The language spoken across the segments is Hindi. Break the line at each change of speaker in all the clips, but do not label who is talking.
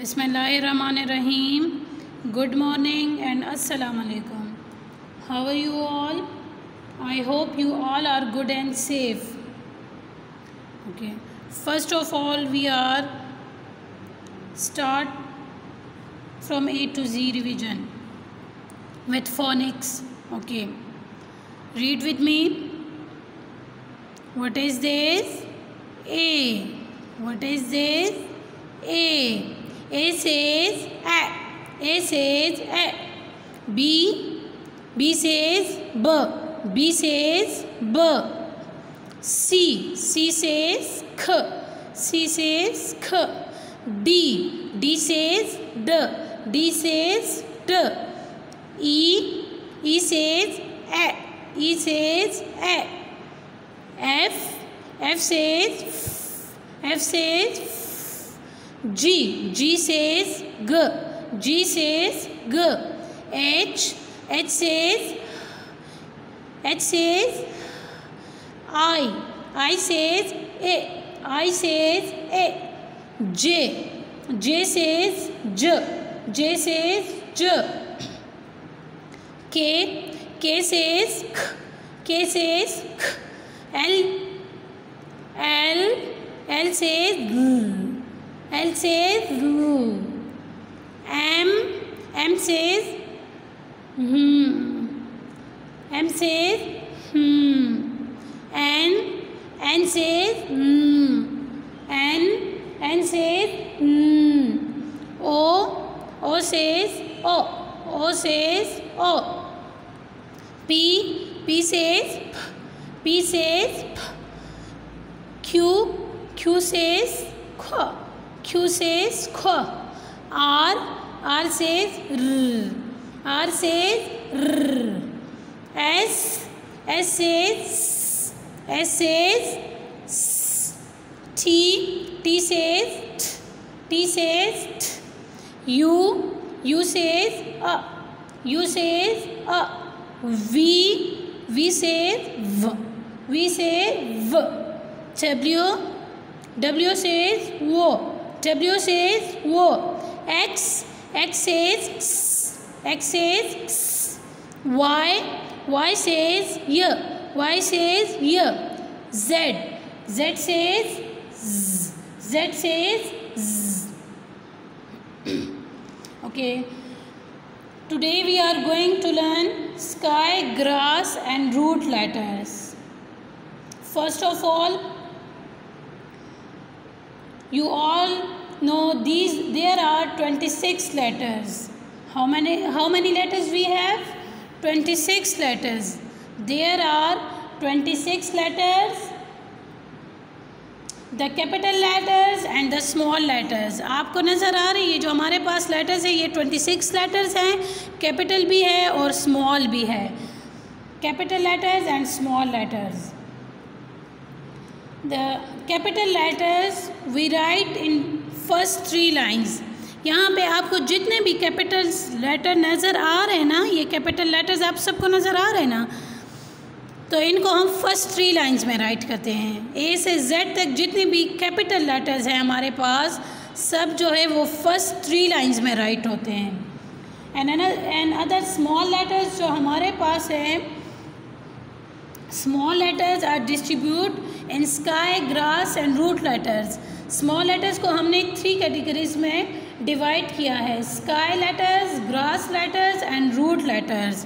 Bismillahirrahmanirrahim. Good morning and Assalamu alaikum. How are you all? I hope you all are good and safe. Okay. First of all, we are start from A to Z revision with phonics. Okay. Read with me. What is this? A. What is this? A. A says A. A says A. B. B says B. B says B. C. C says K. C says K. D. D says D. D says D. E. E says A. E says A. F. F says F. F says F. G. G says G. G says G. H. H says H says I. I says A. I says A. J. J says J. J says J. K. K says K. K says K. L. L. L says G. L says G. M. M says M says N. N says N. N says O. O says O. O says O. P. P says P. P says P. Q. Q says Q. Q says Q. R. R says R. R says R. S. S says S. S says S. T. T says T. T says T. U. U says A. U says A. V. V says V. V says V. W. W says W. W says W. X. X says X. X says X. Y. Y says Y. Y says Y. Z. Z says Z. Z says Z. Okay. Today we are going to learn sky, grass and root letters. First of all, you all know there are 26 letters. How many letters we have? 26 letters. There are 26 letters. The capital letters and the small letters. आपको नज़र आ रही है जो हमारे पास letters है ये 26 letters हैं. Capital भी है और small भी है. Capital letters and small letters. The capital letters we write in first 3 lines. यहाँ पे आपको जितने भी कैपिटल लेटर नज़र आ रहे हैं ना, ये कैपिटल लेटर्स आप सबको नज़र आ रहे हैं ना, तो इनको हम फर्स्ट 3 लाइंस में राइट करते हैं. ए से जेड तक जितने भी कैपिटल लेटर्स हैं हमारे पास सब जो है वो फर्स्ट 3 लाइंस में राइट होते हैं. एंड अदर स्मॉल लेटर्स जो हमारे पास हैं, small letters are distribute in sky, grass and root letters. स्मॉल लेटर्स को हमने 3 कैटेगरीज में डिवाइड किया है: sky letters, grass letters and root letters.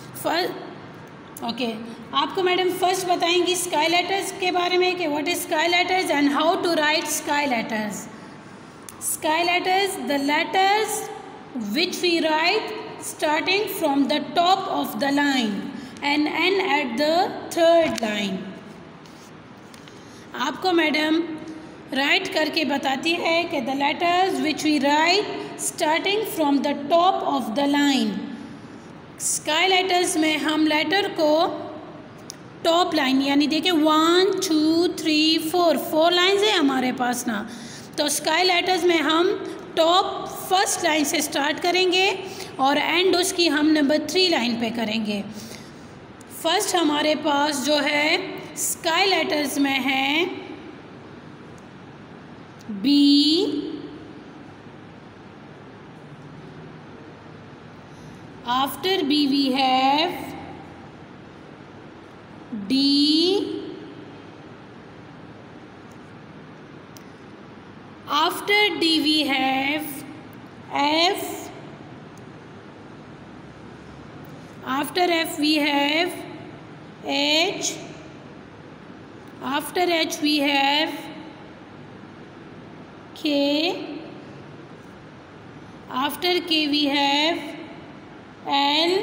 Okay, आपको मैडम फर्स्ट बताएंगी स्काई लेटर्स के बारे में कि what is sky letters and how to write sky letters. Sky letters, the letters which we write starting from the top of the line and end at the third line. आपको मैडम राइट करके बताती है कि the letters which we write starting from the top of the line. Sky letters में हम लेटर को टॉप लाइन यानी देखिए 1 2 3 4 लाइन्स है हमारे पास ना, तो स्काई लेटर्स में हम टॉप फर्स्ट लाइन से स्टार्ट करेंगे और एंड उसकी हम नंबर 3 लाइन पे करेंगे. फर्स्ट हमारे पास जो है स्काई लेटर्स में है B After B we have D. After D we have F. After F we have H. After H we have K. After K we have L.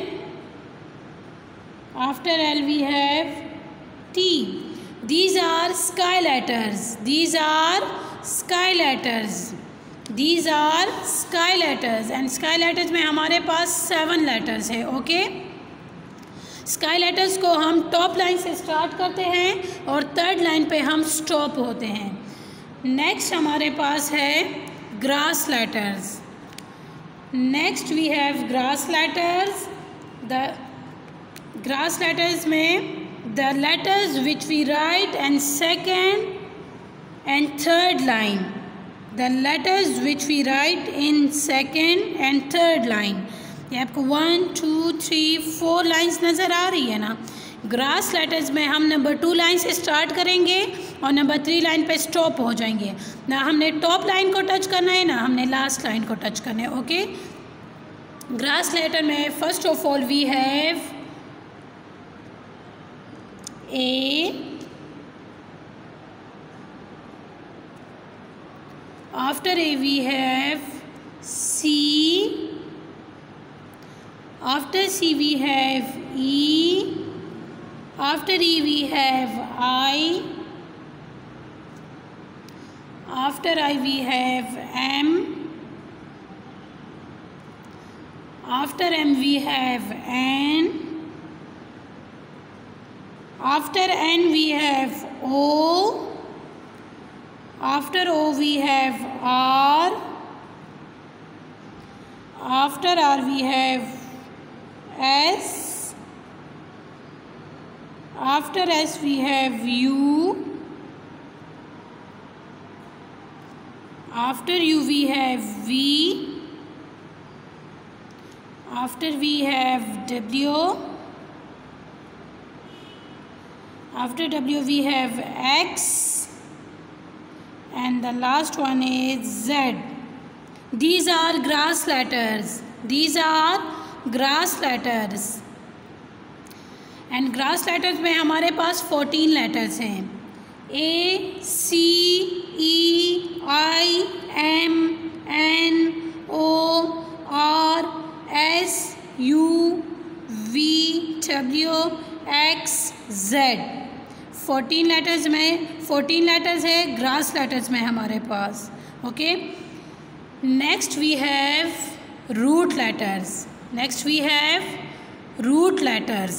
After L we have T. These are sky letters. These are sky letters. These are sky letters. And sky letters में हमारे पास 7 letters है. ओके, स्काई लेटर्स को हम टॉप लाइन से स्टार्ट करते हैं और थर्ड लाइन पे हम स्टॉप होते हैं. नेक्स्ट हमारे पास है grass letters. Next we have grass letters. The grass letters में the letters which we write and second and third line. The letters which we write in second and third line. ये आपको 1 2 3 4 लाइंस नज़र आ रही है ना. ग्रास लेटर्स में हम नंबर 2 लाइन से स्टार्ट करेंगे और नंबर 3 लाइन पे स्टॉप हो जाएंगे. ना हमने टॉप लाइन को टच करना है, ना हमने लास्ट लाइन को टच करना है. ओके, ग्रास लेटर में first of all we have A. After A we have C. After C we have E. After E we have I. After I we have M. After M we have N. After N we have O. After O we have R. After R we have S. After S we have U. After U we have V. After V have W. After W we have X. And the last one is Z. These are grass letters. These are grass letters. And grass letters में हमारे पास 14 लेटर्स हैं. A C E I M N O R S U V W X Z. 14 letters में 14 लेटर्स है ग्रास लेटर्स में हमारे पास. Okay, next we have root letters. Next we have root letters.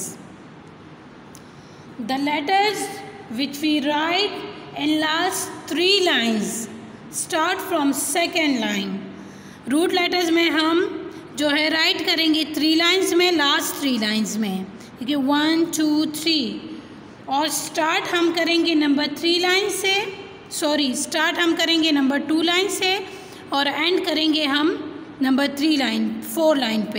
The letters which we write in last 3 lines start from second line. Root letters में हम जो है राइट करेंगे 3 लाइन्स में, लास्ट 3 लाइन्स में. ठीक है, 1 2 3. और स्टार्ट हम करेंगे नंबर 3 लाइन से. स्टार्ट हम करेंगे नंबर 2 लाइन से और एंड करेंगे हम नंबर 3 लाइन 4 लाइन पे.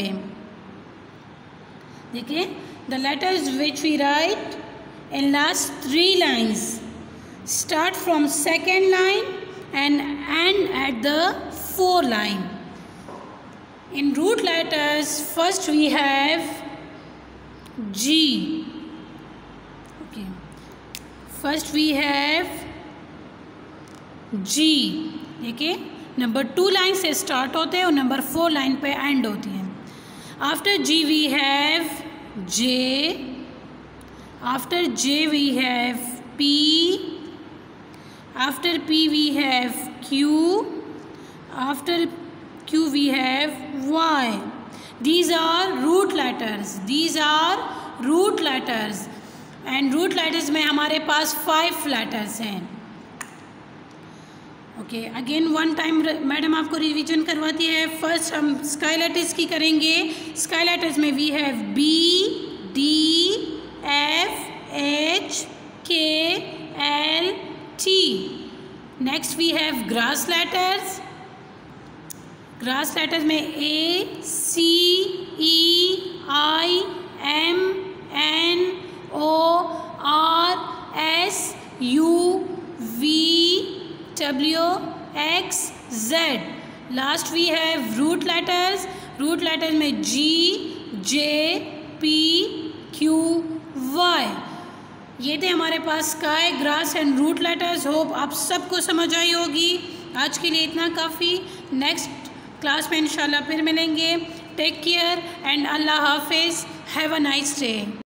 देखिए, the letters which we write in last 3 lines start from second line and end at the 4 line. In root letters first we have G. Okay, first we have G. देखिए, नंबर 2 लाइन से स्टार्ट होते हैं और नंबर 4 लाइन पे एंड होती हैं. After G we have J. After J we have P. After P we have Q. After Q we have Y. These are root letters. These are root letters. And root letters में हमारे पास 5 letters हैं. Okay, again one time madam आपको रिवीजन करवाती है. फर्स्ट हम स्काई लेटर्स की करेंगे. स्काई लेटर्स में we have B, D, F, H, K, L, T. Next we have grass letters. Grass letters में A, C, E, I, M, N, O, R, S, U, V, W, X, Z. Last we have root letters. Root letters में G, J, P, Q, Y. ये थे हमारे पास sky, grass and root letters. Hope आप सबको समझ आई होगी। आज के लिए इतना काफ़ी। नेक्स्ट क्लास में इंशाल्लाह फिर मिलेंगे। टेक केयर एंड अल्लाह हाफिज़। Have a nice day.